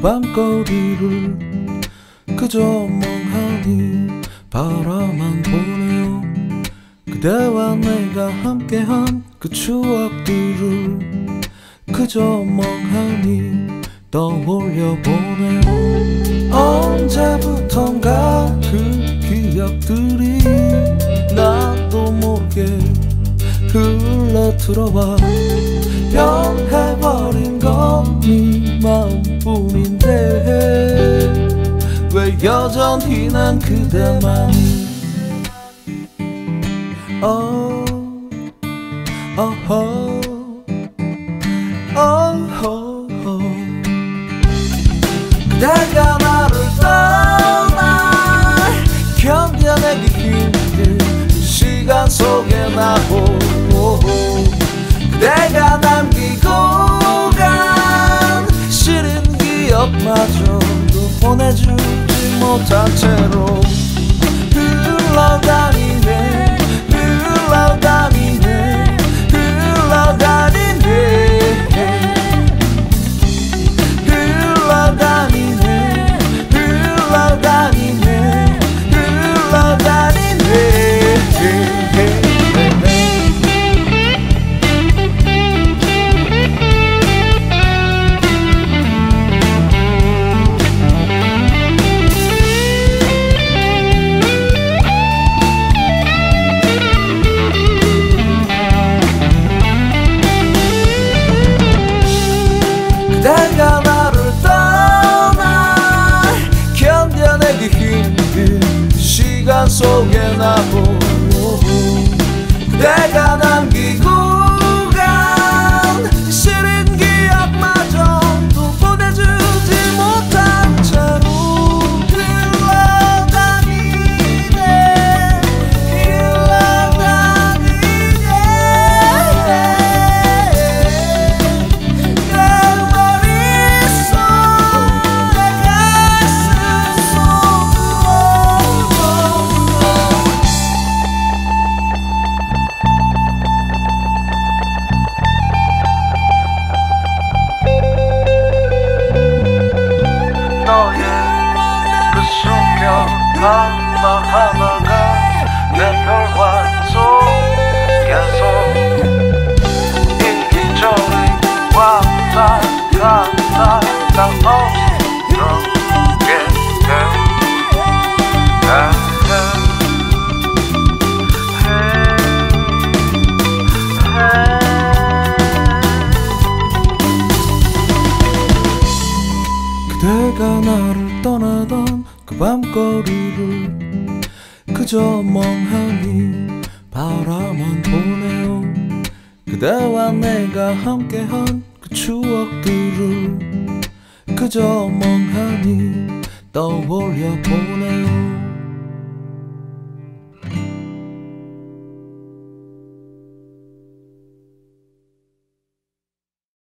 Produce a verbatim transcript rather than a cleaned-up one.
밤거리를 그저 멍하니 바라만 보네요. 그대와 내가 함께한 그 추억들을 그저 멍하니 떠올려 보네요. 언제부턴가 그 기억들이 나도 모르게 흘러 들어와 변해버린 건 네 마음뿐인데 왜 여전히 난 그대만 oh, oh, oh, oh, oh, oh. 그대가 나를 떠나 견뎌내기 힘든 시간 속에 나 홀로 그대가 남기고 간 싫은 기억마저도 보내주지 못한 채로 흘러다니네 흘러다니네 흘러다니네 흘러다니네 흘러다니네 흘러다니네 그대가 나를 떠나 견뎌내기 힘든 시간 속에 나 홀로 그대가 남기고 간 싫은 기억마저도 보내주지 못한 채로 흘러다니네 흘러다니네 하나하나가 내 별관 속에서 이리저리 왔다 갔다 난 어떻게 돼 그대가 나를 떠나던 그 밤거리를 그저 멍하니 바라만 보네요. 그대와 내가 함께한 그 추억들을 그저 멍하니 떠올려 보네요.